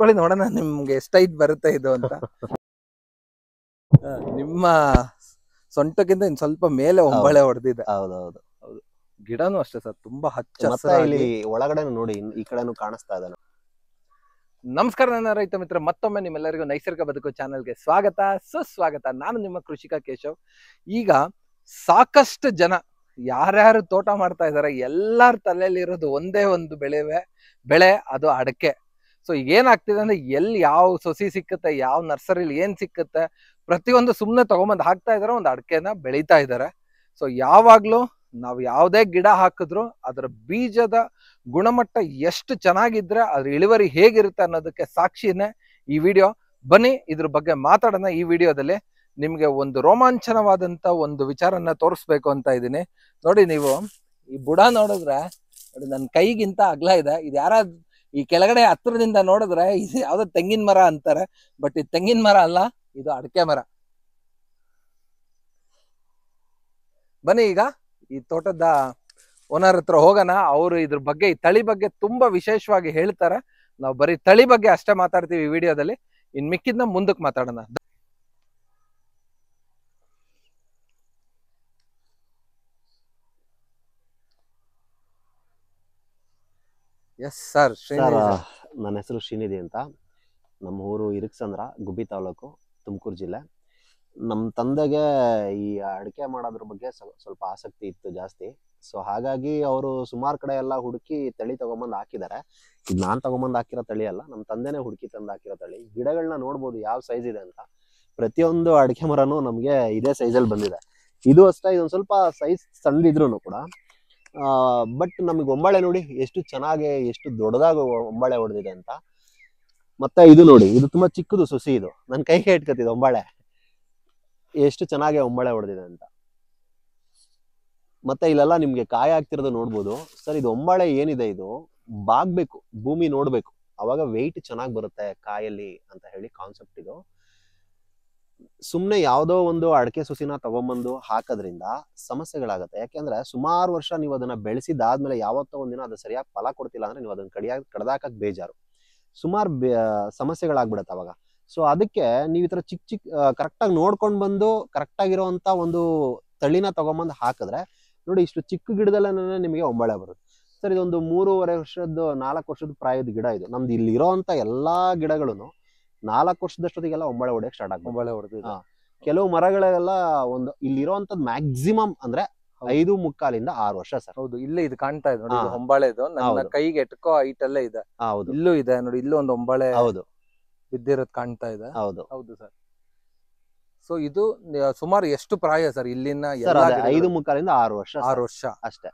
ಎತ್ಕೊಳ್ಳಿ ನೋಡೋಣ ನಿಮ್ಗೆ ಎಷ್ಟು ಹೈಟ್ ಬರುತ್ತೆ ಇದು ಅಂತ. ನಿಮ್ಮ ಸೊಂಟಕ್ಕಿಂತ ಇನ್ ಸ್ವಲ್ಪ ಮೇಲೆ ಒಂಬಳೆ ಹೊಡೆದಿದೆ. ಹೌದೌದು. ಹೌದು, ಗಿಡನೂ ಅಷ್ಟೇ ಸರ್, ತುಂಬಾ ಹಚ್ಚ ಮತ್ತೆ ಇಲ್ಲಿ ಒಳಗಡೆ ನೋಡಿ, ಈ ಕಡೆನೂ ಕಾಣಿಸ್ತಾ ಇದೆ. ನಮಸ್ಕಾರ ನನ್ನ ರೈತ ಮಿತ್ರ, ಮತ್ತೊಮ್ಮೆ ನಿಮ್ಮೆಲ್ಲರಿಗೂ ನೈಸರ್ಗಿಕ ಬದುಕು ಚಾನೆಲ್ಗೆ ಸ್ವಾಗತ ಸುಸ್ವಾಗತ. ನಾನು ನಿಮ್ಮ ಕೃಷಿಕ ಕೇಶವ್. ಈಗ ಸಾಕಷ್ಟು ಜನ ಯಾರ್ಯಾರು ತೋಟ ಮಾಡ್ತಾ ಇದಾರೆ ಎಲ್ಲಾರ ತಲೆಯಲ್ಲಿ ಇರೋದು ಒಂದೇ ಒಂದು ಬೆಳೆ, ಅದು ಅಡಕೆ. ಸೊ ಈಗ ಏನಾಗ್ತಿದೆ ಅಂದ್ರೆ ಎಲ್ಲಿ ಯಾವ ಸೊಸಿ ಸಿಕ್ಕುತ್ತೆ, ಯಾವ ನರ್ಸರಿಲಿ ಏನ್ ಸಿಕ್ಕುತ್ತೆ, ಪ್ರತಿಯೊಂದು ಸುಮ್ನೆ ತಗೊಂಬಂದ್ ಹಾಕ್ತಾ ಇದಾರೆ, ಒಂದು ಅಡಕೆನ ಬೆಳೀತಾ ಇದಾರೆ. ಸೊ ಯಾವಾಗ್ಲೂ ನಾವು ಯಾವುದೇ ಗಿಡ ಹಾಕಿದ್ರು ಅದರ ಬೀಜದ ಗುಣಮಟ್ಟ ಎಷ್ಟು ಚೆನ್ನಾಗಿದ್ರೆ ಅದ್ರ ಇಳುವರಿ ಹೇಗಿರುತ್ತೆ ಅನ್ನೋದಕ್ಕೆ ಸಾಕ್ಷಿನೇ ಈ ವಿಡಿಯೋ. ಬನ್ನಿ ಇದ್ರ ಬಗ್ಗೆ ಮಾತಾಡೋಣ. ಈ ವಿಡಿಯೋದಲ್ಲಿ ನಿಮ್ಗೆ ಒಂದು ರೋಮಾಂಚನವಾದಂತ ಒಂದು ವಿಚಾರನ ತೋರಿಸ್ಬೇಕು ಅಂತ ಇದ್ದೀನಿ. ನೋಡಿ, ನೀವು ಈ ಬುಡ ನೋಡಿದ್ರೆ ನೋಡಿ, ನನ್ನ ಕೈಗಿಂತ ಅಗಲ ಇದೆ. ಇದು ಯಾರಾದ್ರೂ ಈ ಕೆಳಗಡೆ ಹತ್ರದಿಂದ ನೋಡಿದ್ರೆ ಇದು ಯಾವ್ದೋ ತೆಂಗಿನ ಮರ ಅಂತಾರೆ, ಬಟ್ ಇದು ತೆಂಗಿನ ಮರ ಅಲ್ಲ, ಇದು ಅಡಕೆ ಮರ. ಬನ್ನಿ ಈಗ ಈ ತೋಟದ ಓನರ್ ಹತ್ರ ಹೋಗೋಣ. ಅವರು ಇದ್ರ ಬಗ್ಗೆ, ಈ ತಳಿ ಬಗ್ಗೆ ತುಂಬಾ ವಿಶೇಷವಾಗಿ ಹೇಳ್ತಾರೆ. ನಾವು ಬರೀ ತಳಿ ಬಗ್ಗೆ ಅಷ್ಟೇ ಮಾತಾಡ್ತೀವಿ ಈ ವಿಡಿಯೋದಲ್ಲಿ, ಇನ್ ಮಿಕ್ಕಿದ್ನ ಮುಂದಕ್ಕೆ ಮಾತಾಡೋಣ. Yes sir. ನನ್ನ ಹೆಸರು ಶ್ರೀನಿಧಿ ಅಂತ. ನಮ್ಮ ಊರು ಇರಿಕ್ಸಂದ್ರ, ಗುಬ್ಬಿ ತಾಲೂಕು, ತುಮಕೂರು ಜಿಲ್ಲೆ. ನಮ್ಮ ತಂದೆಗೆ ಈ ಅಡಿಕೆ ಮಾಡೋದ್ರ ಬಗ್ಗೆ ಸ್ವಲ್ಪ ಆಸಕ್ತಿ ಇತ್ತು ಜಾಸ್ತಿ. ಸೊ ಹಾಗಾಗಿ ಅವರು ಸುಮಾರು ಕಡೆ ಎಲ್ಲ ಹುಡುಕಿ ತಳಿ ತಗೊಂಬಂದು ಹಾಕಿದ್ದಾರೆ. ಇದು ನಾನು ತಗೊಂಬಂದು ಹಾಕಿರೋ ತಳಿ ಅಲ್ಲ, ನಮ್ಮ ತಂದೆನೇ ಹುಡುಕಿ ತಂದು ಹಾಕಿರೋ ತಳಿ. ಗಿಡಗಳನ್ನ ನೋಡ್ಬೋದು ಯಾವ ಸೈಜ್ ಇದೆ ಅಂತ. ಪ್ರತಿಯೊಂದು ಅಡಿಕೆ ಮರನೂ ನಮಗೆ ಇದೇ ಸೈಜಲ್ಲಿ ಬಂದಿದೆ. ಇದು ಅಷ್ಟೇ, ಇದೊಂದು ಸ್ವಲ್ಪ ಸೈಜ್ ಸಣ್ಣದಿದ್ರು ಕೂಡ ಬಟ್ ನಮಗೆ ಒಂಬಳೆ ನೋಡಿ ಎಷ್ಟು ಚೆನ್ನಾಗಿ, ಎಷ್ಟು ದೊಡ್ಡದಾಗಿ ಒಂಬಳೆ ಹೊಡೆದಿದೆ ಅಂತ. ಮತ್ತೆ ಇದು ನೋಡಿ, ಇದು ತುಂಬಾ ಚಿಕ್ಕದು ಸೊಸಿ. ಇದು ನನ್ನ ಕೈಗೆ ಇಟ್ಕೊತಿದೆ ಒಂಬಳೆ, ಎಷ್ಟು ಚೆನ್ನಾಗಿ ಒಂಬಳೆ ಹೊಡೆದಿದೆ ಅಂತ. ಮತ್ತೆ ಇಲ್ಲೆಲ್ಲ ನಿಮ್ಗೆ ಕಾಯಿ ಆಗ್ತಿರೋದು ನೋಡ್ಬೋದು ಸರ್. ಇದು ಒಂಬಳೆ ಏನಿದೆ, ಇದು ಬಾಗ್ಬೇಕು, ಭೂಮಿ ನೋಡ್ಬೇಕು, ಅವಾಗ ವೆಯ್ಟ್ ಚೆನ್ನಾಗಿ ಬರುತ್ತೆ ಕಾಯಲ್ಲಿ ಅಂತ ಹೇಳಿ ಕಾನ್ಸೆಪ್ಟ್ ಇದು. ಸುಮ್ನೆ ಯಾವ್ದೋ ಒಂದು ಅಡಕೆ ಸುಸಿನ ತಗೊಂಬಂದು ಹಾಕೋದ್ರಿಂದ ಸಮಸ್ಯೆಗಳಾಗತ್ತೆ. ಯಾಕೆಂದ್ರೆ ಸುಮಾರು ವರ್ಷ ನೀವು ಅದನ್ನ ಬೆಳೆಸಿದಾದ್ಮೇಲೆ ಯಾವತ್ತೋ ಒಂದಿನ ಅದು ಸರಿಯಾಗಿ ಫಲ ಕೊಡ್ತಿಲ್ಲ ಅಂದ್ರೆ ನೀವು ಅದನ್ನ ಕಡ್ದಾಕಕ್ ಬೇಜಾರು, ಸುಮಾರು ಸಮಸ್ಯೆಗಳಾಗ್ಬಿಡತ್ತೆ ಅವಾಗ. ಸೊ ಅದಕ್ಕೆ ನೀವು ಈ ತರ ಚಿಕ್ಕ ಕರೆಕ್ಟಾಗಿ ನೋಡ್ಕೊಂಡ್ ಬಂದು ಕರೆಕ್ಟಾಗಿರೋಂತ ಒಂದು ತಳಿನ ತಗೊಂಬಂದು ಹಾಕಿದ್ರೆ ನೋಡಿ, ಇಷ್ಟು ಚಿಕ್ಕ ಗಿಡದಲ್ಲೇ ನಿಮಗೆ ಒಂಬಳೆ ಬರುತ್ತೆ ಸರ್. ಇದೊಂದು 3.5 ವರ್ಷದ 4 ವರ್ಷದ ಪ್ರಾಯದ ಗಿಡ ಇದು. ನಮ್ದು ಇಲ್ಲಿ ಇರೋಂತ ಎಲ್ಲಾ ಗಿಡಗಳು 4 ವರ್ಷದಷ್ಟೊತ್ತಿಗೆಲ್ಲ ಒಂಬಳೆ ಹೊಡೆಯಕ್ಕೆ ಸ್ಟಾರ್ಟ್ ಆಗ ಒಂಬಳೆ ಹೊಡೆದಿದೆ. ಕೆಲವು ಮರಗಳೆಲ್ಲ ಒಂದು ಇಲ್ಲಿರೋಂಥದ್ದು ಮ್ಯಾಕ್ಸಿಮಮ್ ಅಂದ್ರೆ 5.75 ಇಂದ 6 ವರ್ಷ ಸರ್. ಹೌದು, ಇಲ್ಲೇ ಇದು ಕಾಣ್ತಾ ಇದೆ ನೋಡಿ, ಹೊಂಬಾಳೆದು ನನ್ನ ಕೈಗೆ ಎಟ್ಕೋ ಹೈಟ್ ಅಲ್ಲೇ ಇದೆ. ಹೌದು, ಇಲ್ಲೂ ಇದೆ ನೋಡಿ, ಇಲ್ಲೂ ಒಂದು ಒಂಬಳೆ ಹೌದು ಬಿದ್ದಿರೋದು ಕಾಣ್ತಾ ಇದೆ. ಹೌದು ಹೌದು ಸರ್. ಸೊ ಇದು ಸುಮಾರು ಎಷ್ಟು ಪ್ರಾಯ ಸರ್ ಇಲ್ಲಿನ? 5.75 ಇಂದ 6 ವರ್ಷ. 6 ವರ್ಷ ಅಷ್ಟೇ.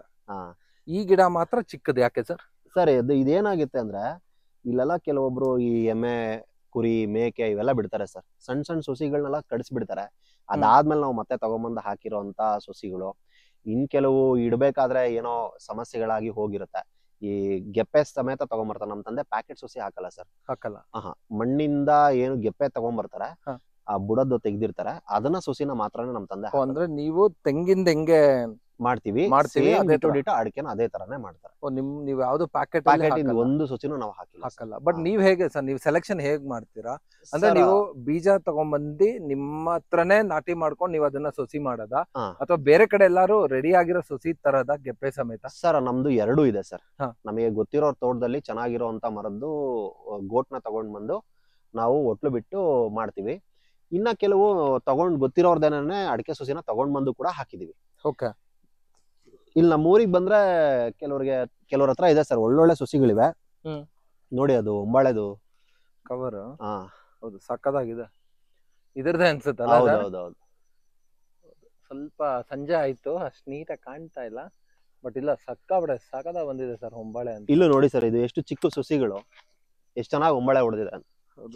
ಈ ಗಿಡ ಮಾತ್ರ ಚಿಕ್ಕದು ಯಾಕೆ ಸರ್? ಸರ್ ಇದೇನಾಗುತ್ತೆ ಅಂದ್ರೆ ಇಲ್ಲೆಲ್ಲ ಕೆಲವೊಬ್ರು ಈ ಎಮ್ಮೆ, ಕುರಿ, ಮೇಕೆ ಇವೆಲ್ಲ ಬಿಡ್ತಾರೆ ಸರ್. ಸಣ್ಣ ಸಣ್ಣ ಸೊಸಿಗಳನ್ನೆಲ್ಲ ಕಡಿಸ್ಬಿಡ್ತಾರೆ. ಅದಾದ್ಮೇಲೆ ನಾವು ಮತ್ತೆ ತಗೊಂಬಂದು ಹಾಕಿರೋಂತ ಸೊಸಿಗಳು ಇನ್ ಕೆಲವು ಇಡ್ಬೇಕಾದ್ರೆ ಏನೋ ಸಮಸ್ಯೆಗಳಾಗಿ ಹೋಗಿರುತ್ತೆ. ಈ ಗೆಪ್ಪೆ ಸಮೇತ ತಗೊಂಬರ್ತಾರೆ. ನಮ್ ತಂದೆ ಪ್ಯಾಕೆಟ್ ಸೊಸಿ ಹಾಕಲ್ಲ ಸರ್, ಹಾಕಲ್ಲ. ಮಣ್ಣಿಂದ ಏನು ಗೆಪ್ಪೆ ತಗೊಂಬರ್ತಾರೆ, ಆ ಬುಡದ್ದು ತೆಗ್ದಿರ್ತಾರೆ, ಅದನ್ನ ಸೊಸಿನ ಮಾತ್ರನೇ ನಮ್ ತಂದೆ. ಅಂದ್ರೆ ನೀವು ತೆಂಗಿಂದ ಹೆಂಗೆ ಮಾಡ್ತೀವಿ ಅಡಿಕೆನ ಅದೇ ತರಾನೇ ಮಾಡ್ತಾರೆ. ನೀವು ಯಾವ್ದು ಪ್ಯಾಕೆಟ್ ಒಂದು ಸೊಸಿನೂ ನಾವು ಹಾಕಲ್ಲ. ಬಟ್ ನೀವ್ ಹೇಗೆ ಸರ್, ನೀವು ಸೆಲೆಕ್ಷನ್ ಹೇಗ್ ಮಾಡ್ತೀರಾ? ಅಂದ್ರೆ ನೀವು ಬೀಜ ತಗೊಂಡ್ಬಂದಿ ನಿಮ್ಮ ಹತ್ರನೇ ನಾಟಿ ಮಾಡ್ಕೊಂಡು ನೀವು ಅದನ್ನ ಸೊಸಿ ಮಾಡದ, ಅಥವಾ ಬೇರೆ ಕಡೆ ಎಲ್ಲಾರು ರೆಡಿ ಆಗಿರೋ ಸೊಸಿ ತರದ ಗೆಪ್ಪೆ ಸಮೇತ? ಸರ್ ನಮ್ದು ಎರಡೂ ಇದೆ ಸರ್. ನಮಗೆ ಗೊತ್ತಿರೋ ತೋಟದಲ್ಲಿ ಚೆನ್ನಾಗಿರೋಂತ ಮರದ್ದು ಗೋಟ್ನ ತಗೊಂಡ್ ಬಂದು ನಾವು ಒಟ್ಲು ಬಿಟ್ಟು ಮಾಡ್ತೀವಿ. ಇನ್ನ ಕೆಲವು ಗೊತ್ತಿರೋರ್ದೇನೇ ಅಡಿಕೆ ಸೊಸಿನ ತಗೊಂಡ್ ಬಂದು ಕೂಡ ಹಾಕಿದೀವಿ. ಓಕೆ. ಇಲ್ಲಿ ನಮ್ಮ ಊರಿಗೆ ಬಂದ್ರೆ ಕೆಲವ್ರ ಹತ್ರ ಇದೆ ಸರ್, ಒಳ್ಳೊಳ್ಳೆ ಸೊಸಿಗಳಿವೆ. ನೋಡಿ, ಅದು ಒಂಬಾಳೆದು ಕವರ್. ಹೌದು, ಸಕ್ಕದಾಗಿದೆ. ಇದ್ರದೇ ಅನ್ಸುತ್ತಲ್ಲ? ಹೌದೌದು. ಸ್ವಲ್ಪ ಸಂಜೆ ಆಯ್ತು, ಅಷ್ಟು ನೀಟಾಗಿ ಕಾಣ್ತಾ ಇಲ್ಲ, ಬಟ್ ಇಲ್ಲ, ಸಕ್ಕದ ಬಂದಿದೆ ಸರ್ ಒಂಬಾಳೆ ಅಂತ. ಇಲ್ಲೂ ನೋಡಿ ಸರ್, ಇದು ಎಷ್ಟು ಚಿಕ್ಕ ಸೊಸಿಗಳು, ಎಷ್ಟು ಚೆನ್ನಾಗಿ ಒಂಬಾಳೆ ಹೊಡೆದಿದೆ. ಹೌದು.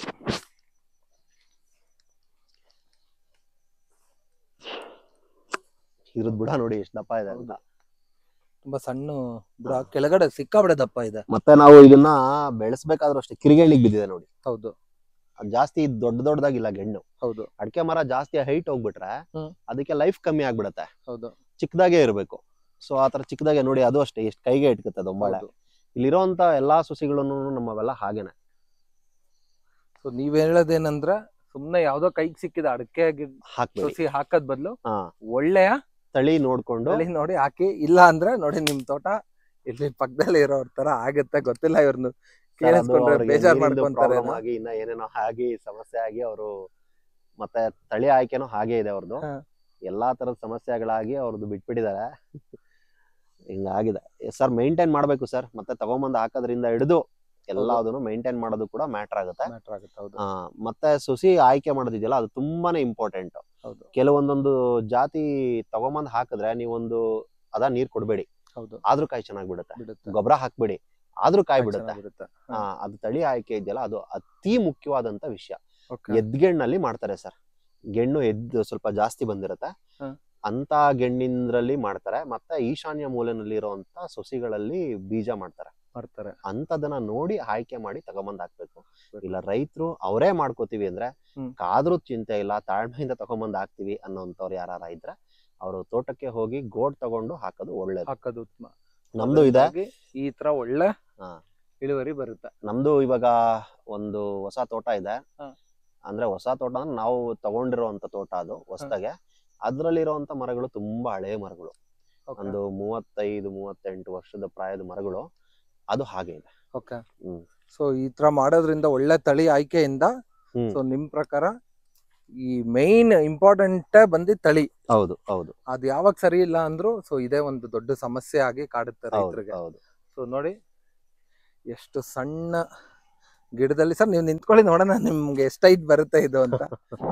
ಇರೋದ್ ಬುಡ ನೋಡಿ ಎಷ್ಟು ದಪ್ಪ ಇದೆ ಅಂತ. ತುಂಬಾ ಸಣ್ಣ ಬುಡ, ಕೆಳಗಡೆ ಸಿಕ್ಕಾಬಿಡೆ ದಪ್ಪ ಇದೆ. ಮತ್ತೆ ನಾವು ಇದನ್ನ ಬೆಳೆಸ್ಬೇಕಾದ್ರೂ ಅಷ್ಟೇ ಕಿರಿಗೆಣ್ಣಿಗೆ ಬಿದ್ದಿದೆ ನೋಡಿ. ಹೌದು, ಜಾಸ್ತಿ ದೊಡ್ಡದಾಗಿಲ್ಲ ಗೆಣ್ಣು. ಹೌದು. ಅಡಿಕೆ ಮರ ಜಾಸ್ತಿ ಹೈಟ್ ಹೋಗ್ಬಿಟ್ರೆ ಅದಕ್ಕೆ ಲೈಫ್ ಕಮ್ಮಿ ಆಗ್ಬಿಡತ್ತೆ. ಹೌದು, ಚಿಕ್ಕದಾಗೆ ಇರ್ಬೇಕು. ಸೊ ಆತರ ಚಿಕ್ಕದಾಗೆ ನೋಡಿ, ಅದು ಅಷ್ಟೇ ಎಷ್ಟು ಕೈಗೆ ಇಟ್ಕುತ್ತೆ ಒಂಬಾಳೆ. ಇಲ್ಲಿರೋಂತ ಎಲ್ಲಾ ಸೊಸಿಗಳನ್ನು ನಮ್ಮವೆಲ್ಲ ಹಾಗೇನೆ. ಸೊ ನೀವ್ ಹೇಳೋದೇನಂದ್ರ ಸುಮ್ನೆ ಯಾವ್ದೋ ಕೈಗೆ ಸಿಕ್ಕಿದ ಅಡಕೆ ಹಾಕ್ಬೇಡಿ. ಸಸಿ ಹಾಕದ್ ಬದಲು ಹಾ, ಒಳ್ಳೆಯ ತಳಿ ನೋಡ್ಕೊಂಡು ತಳಿ ನೋಡಿ ಹಾಕಿ. ಇಲ್ಲ ಅಂದ್ರೆ ನೋಡಿ ನಿಮ್ ತೋಟ ಇಲ್ಲಿ ಪಕ್ಕದಲ್ಲಿ ಇರೋರ್ ತರ ಆಗತ್ತೆ. ಗೊತ್ತಿಲ್ಲ ಇವ್ರನ್ನ ಕೇಳಿಸ್ಕೊಂಡ್ರೆ ಬೇಜಾರ್ ಮಾಡ್ಕೊಂತಾರೆ. ಪ್ರಾಬ್ಲಮ್ ಆಗಿ ಇನ್ನ ಏನೇನೋ ಆಗಿ ಸಮಸ್ಯೆ ಆಗಿ ಅವರು ಮತ್ತೆ ತಳಿ ಆಯ್ಕೆನೂ ಹಾಗೆ ಇದೆ ಅವ್ರದ್ದು. ಹಾ. ಎಲ್ಲಾ ತರದ ಸಮಸ್ಯೆಗಳಾಗಿ ಅವ್ರದ್ದು ಬಿಟ್ಬಿಟ್ಟಿದ್ದಾರೆ. ಹಿಂಗಾಗಿದೆ ಸರ್. ಮೇಂಟೈನ್ ಮಾಡ್ಬೇಕು ಸರ್. ಮತ್ತೆ ತಗೊಂಬಂದ್ ಹಾಕೋದ್ರಿಂದ ಹಿಡಿದು ಎಲ್ಲದನ್ನು ಮೇಂಟೈನ್ ಮಾಡೋದು ಕೂಡ ಮ್ಯಾಟರ್ ಆಗುತ್ತೆ. ಹೌದು. ಮತ್ತೆ ಸಸಿ ಆಯ್ಕೆ ಮಾಡೋದಿದೆಯಲ್ಲ ಅದು ತುಂಬಾನೇ ಇಂಪಾರ್ಟೆಂಟ್. ಹೌದು. ಕೆಲವೊಂದೊಂದು ಜಾತಿ ತಗೊಂಬಂದ್ ಹಾಕಿದ್ರೆ ನೀವೊಂದು ನೀರ್ ಕೊಡ್ಬೇಡಿ, ಹೌದು, ಆದ್ರೂ ಕಾಯಿ ಚೆನ್ನಾಗ್ ಬಿಡುತ್ತೆ. ಬಿಡುತ್ತೆ. ಗೊಬ್ಬರ ಹಾಕ್ಬೇಡಿ, ಆದ್ರೂ ಕಾಯಿ ಬಿಡುತ್ತೆ. ಬಿಡುತ್ತೆ. ಅದು ತಳಿ ಆಯ್ಕೆ ಇದೆಯಲ್ಲ ಅದು ಅತಿ ಮುಖ್ಯವಾದಂತ ವಿಷಯ. Okay. ಎದ್ಗೆಣ್ಣಲ್ಲಿ ಮಾಡ್ತಾರೆ ಸರ್. ಗೆಣ್ಣು ಸ್ವಲ್ಪ ಜಾಸ್ತಿ ಬಂದಿರುತ್ತೆ, ಹ. ಅಂತ ಗೆಣ್ಣಿಂದ್ರಲ್ಲಿ ಮಾಡ್ತಾರೆ. ಮತ್ತೆ ಈಶಾನ್ಯ ಮೂಲೆನಲ್ಲಿ ಇರುವಂತ ಸೊಸಿಗಳಲ್ಲಿ ಬೀಜ ಮಾಡ್ತಾರೆ. ಅಂತದನ್ನ ನೋಡಿ ಆಯ್ಕೆ ಮಾಡಿ ತಗೊಂಬಂದ್ ಹಾಕ್ಬೇಕು. ಇಲ್ಲ ರೈತರು ಅವರೇ ಮಾಡ್ಕೋತೀವಿ ಅಂದ್ರೆ ಕಾದ್ರೂ ಚಿಂತೆ ಇಲ್ಲ, ತಾಳ್ಮೆಯಿಂದ ತಗೊಂಬಂದ್ ಹಾಕ್ತಿವಿ ಅನ್ನೋಂಥವ್ರು ಯಾರ ಇದ್ರೆ ಅವರು ತೋಟಕ್ಕೆ ಹೋಗಿ ಗೋಡ್ ತಗೊಂಡು ಹಾಕೋದು ಒಳ್ಳೇದು. ಹಾಕೋದು ಉತ್ತಮ. ನಮ್ದು ಇದೆ ಈ ತರ ಒಳ್ಳೆ ಇಳುವರಿ ಬರುತ್ತೆ. ನಮ್ದು ಇವಾಗ ಒಂದು ಹೊಸ ತೋಟ ಇದೆ. ಅಂದ್ರೆ ಹೊಸ ತೋಟ ಅಂದ್ರೆ ನಾವು ತಗೊಂಡಿರುವಂತ ತೋಟ, ಅದು ಹೊಸದಾಗೆ. ಅದ್ರಲ್ಲಿರುವಂತ ಮರಗಳು ತುಂಬಾ ಹಳೆ ಮರಗಳು, ಒಂದು 35-38 ವರ್ಷದ ಪ್ರಾಯದ ಮರಗಳು. ಅದು ಹಾಗೆ ಇದೆ. ಓಕೆ. ಸೊ ಈ ತರ ಮಾಡೋದ್ರಿಂದ ಒಳ್ಳೆ ತಳಿ ಆಯ್ಕೆಯಿಂದ ಸೊ ನಿಮ್ ಪ್ರಕಾರ ಈ ಮೈನ್ ಇಂಪಾರ್ಟೆಂಟ್ ಬಂದಿ ತಳಿ. ಹೌದು ಹೌದು. ಅದ್ ಯಾವಾಗ ಸರಿ ಇಲ್ಲ ಅಂದ್ರು ಸೊ ಇದೇ ಒಂದು ದೊಡ್ಡ ಸಮಸ್ಯೆ ಆಗಿ ಕಾಡುತ್ತೆ ರೈತರಿಗೆ. ಸೊ ನೋಡಿ ಎಷ್ಟು ಸಣ್ಣ ಗಿಡದಲ್ಲಿ. ಸರ್ ನೀವು ನಿಂತ್ಕೊಳ್ಳಿ ನೋಡೋಣ ನಿಮ್ಗೆ ಎಷ್ಟು ಹೈಟ್ ಬರುತ್ತೆ ಇದು ಅಂತ.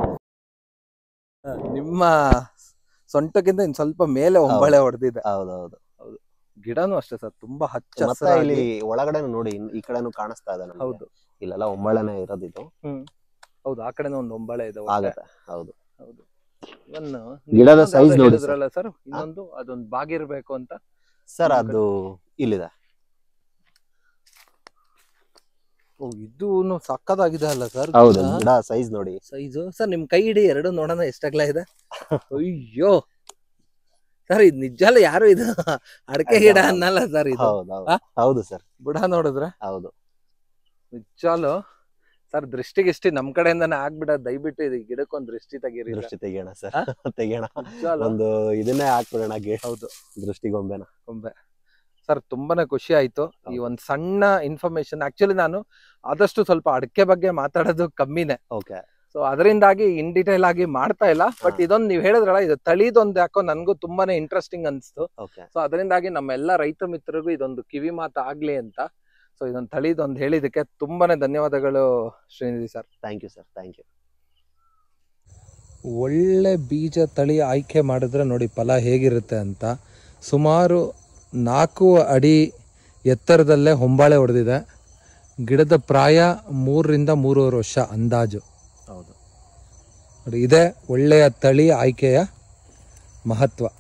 ನಿಮ್ಮ ಸೊಂಟಕ್ಕಿಂತ ಇನ್ ಸ್ವಲ್ಪ ಮೇಲೆ ಒಂಬಳೆ ಹೊಡೆದಿದೆ. ಹೌದೌದು ಹೌದು. ಗಿಡನು ಅಷ್ಟೇ ಸರ್, ತುಂಬಾ ಹಚ್ಚ ಮತ್ತೆ ಇಲ್ಲಿ ಒಳಗಡೆ ನೋಡಿ, ಈ ಕಡೆನು ಕಾಣಿಸ್ತಾ ಇದೆ. ಹೌದು, ಇಲ್ಲೆಲ್ಲ ಒಂಬಳೆನೆ ಇರೋದಿದು. ಹೌದು, ಆ ಕಡೆನೂ ಒಂದು ಒಂಬಳೆ ಇದೆ. ಆಗತ್ತೆ. ಹೌದು ಹೌದು. ಗಿಡದ ಸೈಜ್ ನೋಡಿದ್ರಲ್ಲ ಸರ್, ಇನ್ನೊಂದು ಅದೊಂದು ಬಾಗಿರ್ಬೇಕು ಅಂತ ಸರ್. ಅದು ಇಲ್ಲಿದೆ. ಇದು ಸಕ್ಕದಾಗಿದೆ ಅಲ್ಲ ಸರ್? ಹೌದು, ಗಿಡ ಸೈಜ್ ನೋಡಿ. ಸೈಜು ಸರ್ ನಿಮ್ ಕೈ ಹಿಡಿ ಎರಡು ನೋಡೋಣ ಎಷ್ಟಾಗ್ಲಾ ಇದೆ. ಅಯ್ಯೋ ಸರ್, ಇದು ನಿಜಲ್ಲ. ಯಾರು ಇದು ಅಡಕೆ ಗಿಡ ಅನ್ನಲ್ಲ ಸರ್ ಇದು. ಹೌದು ಸರ್, ಬುಡ ನೋಡಿದ್ರೆ. ಹೌದು ನಿಜಾಲು ಸರ್. ದೃಷ್ಟಿಗಿಷ್ಟಿ ನಮ್ ಕಡೆಯಿಂದಾನೆ ಆಗ್ಬಿಡ. ದಯವಿಟ್ಟು ಇದು ಗಿಡಕ್ಕೊಂದ್ ದೃಷ್ಟಿ ತೆಗೀರಿ. ದೃಷ್ಟಿ ತೆಗಿಯೋಣ ಸರ್, ತೆಗಿಯೋಣ. ಒಂದು ಇದನ್ನೇ ಹಾಕ್ಬಿಡೋಣ. ಹೌದು, ದೃಷ್ಟಿಗೊಂಬೆನ. ಗೊಂಬೆ ಸರ್. ತುಂಬಾನೇ ಖುಷಿ ಆಯ್ತು ಈ ಒಂದ್ ಸಣ್ಣ ಇನ್ಫಾರ್ಮೇಶನ್. ಆಕ್ಚುಲಿ ನಾನು ಆದಷ್ಟು ಸ್ವಲ್ಪ ಅಡಕೆ ಬಗ್ಗೆ ಮಾತಾಡೋದು ಕಮ್ಮಿನೇ. ಓಕೆ. ಸೊ ಅದರಿಂದಾಗಿ ಇನ್ ಡೀಟೇಲ್ ಆಗಿ ಮಾಡ್ತಾ ಇಲ್ಲ. ಬಟ್ ಇದೊಂದು ನೀವ್ ಹೇಳಿದ್ರಲ್ಲ, ಇದು ತಳಿದೊಂದು ಯಾಕೋ ನನ್ಗೂ ತುಂಬಾನೇ ಇಂಟ್ರೆಸ್ಟಿಂಗ್ ಅನ್ಸ್ತು. ಸೊ ಅದರಿಂದಾಗಿ ನಮ್ಮೆಲ್ಲಾ ರೈತ ಮಿತ್ರರಿಗೂ ಇದೊಂದು ಕಿವಿ ಮಾತು ಆಗ್ಲಿ ಅಂತ ಸೊ ಇದೊಂದು ತಳಿದೊಂದು ಹೇಳಿದಕ್ಕೆ ತುಂಬಾನೇ ಧನ್ಯವಾದಗಳು Srinidhi sir. Thank you sir, thank you. ಒಳ್ಳೆ ಬೀಜ ತಳಿ ಆಯ್ಕೆ ಮಾಡಿದ್ರೆ ನೋಡಿ ಫಲ ಹೇಗಿರುತ್ತೆ ಅಂತ. ಸುಮಾರು 4 ಅಡಿ ಎತ್ತರದಲ್ಲೇ ಹೊಂಬಾಳೆ ಹೊಡೆದಿದೆ. ಗಿಡದ ಪ್ರಾಯ 3ರಿಂದ 3.5 ವರ್ಷ ಅಂದಾಜು. ಹೌದು ನೋಡಿ, ಇದೇ ಒಳ್ಳೆಯ ತಳಿ ಆಯ್ಕೆಯ ಮಹತ್ವ.